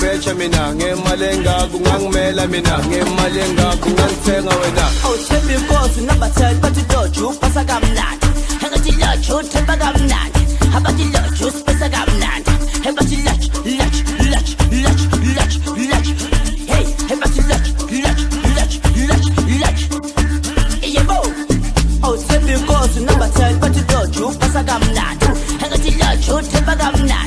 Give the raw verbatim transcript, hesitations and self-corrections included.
ngangibheja mina ngemali engako ngangimela mina ngemali engako ngangithenga wena awuthemba inkosi number ten bathi loju upasa kamnandi engathi loju uthemba kamnandi abathi loju usipesa kamnandi engathi loju loju loju loju loju loju hey engathi loju loju loju loju loju yebo awuthemba inkosi number ten bathi loju upasa kamnandi engathi loju uthemba kamnandi